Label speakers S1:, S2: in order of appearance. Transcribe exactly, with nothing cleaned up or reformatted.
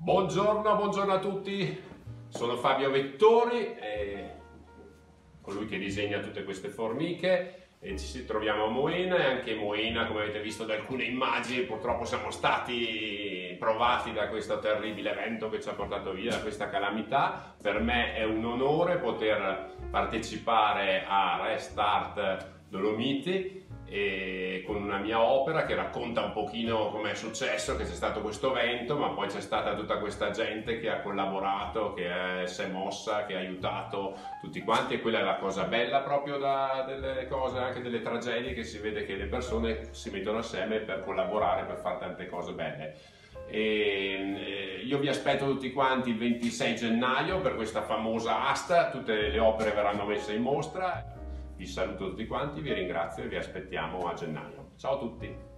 S1: Buongiorno, buongiorno a tutti, sono Fabio Vettori, eh, colui che disegna tutte queste formiche, e ci troviamo a Moena, e anche Moena, come avete visto da alcune immagini, purtroppo siamo stati provati da questo terribile evento che ci ha portato via, da questa calamità. Per me è un onore poter partecipare a Restart Dolomiti e con una mia opera che racconta un pochino come è successo, che c'è stato questo evento, ma poi c'è stata tutta questa gente che ha collaborato, che è, si è mossa, che ha aiutato tutti quanti, e quella è la cosa bella proprio da, delle cose, anche delle tragedie, che si vede che le persone si mettono assieme per collaborare, per fare tante cose belle. E io vi aspetto tutti quanti il ventisei gennaio per questa famosa asta, tutte le opere verranno messe in mostra. Vi saluto tutti quanti, vi ringrazio e vi aspettiamo a gennaio. Ciao a tutti!